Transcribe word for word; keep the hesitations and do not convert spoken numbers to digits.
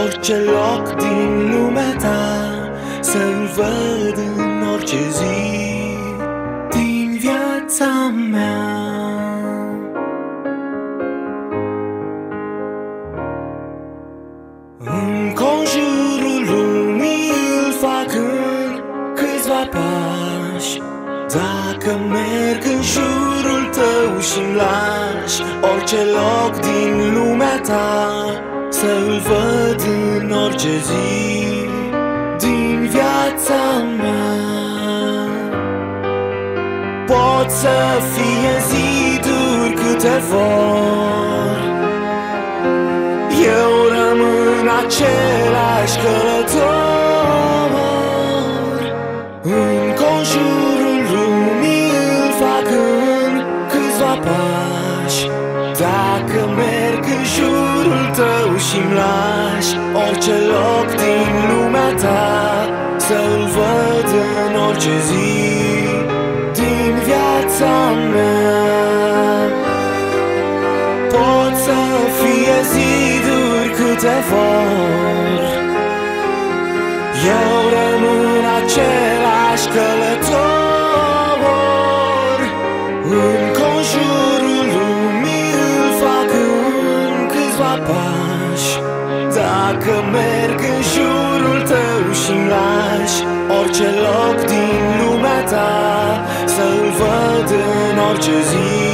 orice loc din lumea ta, să-l văd în orice zi din viața mea. În conjurul lumii îl fac în câțiva pași. Dacă merg în jurul tău și-mi lași orice loc din lumea ta, să-l văd în orice zi din viața mea. Pot să fie ziduri câte vor, eu rămân același călător. În conjurul lumii îl fac în câțiva pași. Dacă merg în jurul tău și-mi lași orice loc din lumea ta, să-l văd în orice zi din viața mea. Pot să fie ziduri câte vor, eu rămân același călător. În conjurul lumii îl fac în câțiva pași. Dacă merg în jurul tău și-mi lași orice loc din lumea ta, să-l văd în orice zi